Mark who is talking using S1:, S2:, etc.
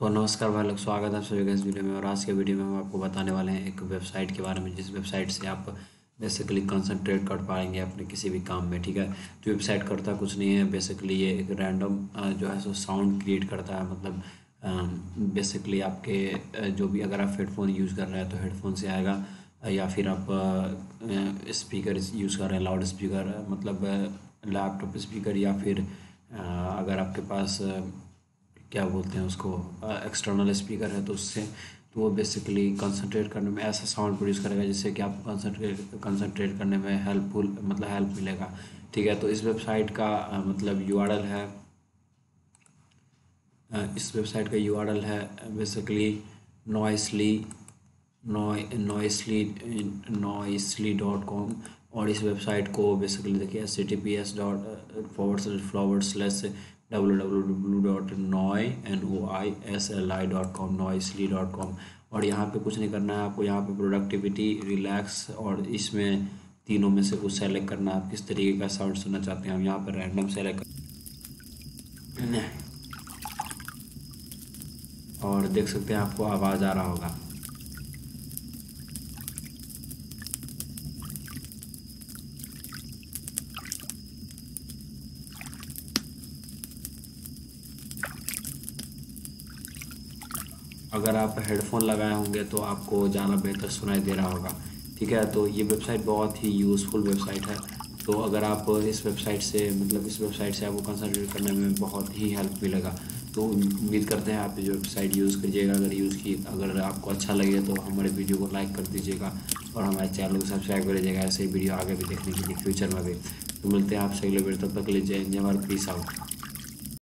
S1: तो नमस्कार भाई लोग, स्वागत है आप सभी का इस वीडियो में। और आज के वीडियो में हम आपको बताने वाले हैं एक वेबसाइट के बारे में, जिस वेबसाइट से आप बेसिकली कंसंट्रेट कर पाएंगे अपने किसी भी काम में। ठीक है, जो वेबसाइट करता कुछ नहीं है, बेसिकली ये एक रैंडम जो है सो साउंड क्रिएट करता है। मतलब बेसिकली आपके जो भी, अगर आप हेडफोन यूज़ कर रहे हैं तो हेडफोन से आएगा, या फिर आप स्पीकर यूज़ कर रहे हैं, लाउड स्पीकर, मतलब लैपटॉप स्पीकर, या फिर अगर आपके पास क्या बोलते हैं उसको, एक्सटर्नल स्पीकर है, तो उससे तो वो बेसिकली कंसंट्रेट करने में ऐसा साउंड प्रोड्यूस करेगा जिससे कि आपको कंसंट्रेट करने में हेल्पफुल, मतलब हेल्प मिलेगा। ठीक है, तो इस वेबसाइट का मतलब यूआरएल है, इस वेबसाइट का यूआरएल है बेसिकली नॉइसली नॉइसली.com। और इस वेबसाइट को बेसिकली देखिए https://www.noisli.com, noisly.com। और यहाँ पे कुछ नहीं करना है आपको, यहाँ पे प्रोडक्टिविटी, रिलैक्स और इसमें तीनों में से कुछ सेलेक्ट करना है। आप किस तरीके का साउंड सुनना चाहते हैं, हम यहाँ पर रैंडम सेलेक्ट और देख सकते हैं आपको आवाज़ आ रहा होगा। अगर आप हेडफोन लगाए होंगे तो आपको ज़्यादा बेहतर सुनाई दे रहा होगा। ठीक है, तो ये वेबसाइट बहुत ही यूज़फुल वेबसाइट है। तो अगर आप इस वेबसाइट से, मतलब इस वेबसाइट से आपको कंसंट्रेट करने में बहुत ही हेल्प मिलेगा। तो उम्मीद करते हैं आप ये वेबसाइट यूज़ करिएगा। अगर आपको अच्छा लगे तो हमारे वीडियो को लाइक कर दीजिएगा और हमारे चैनल को सब्सक्राइब कर दीजिएगा, ऐसे ही वीडियो आगे भी देखने के लिए फ्यूचर में भी। तो मिलते हैं आपसे अगले वीडियो, तब तक लीजिए, जय भारत, पीस आउट।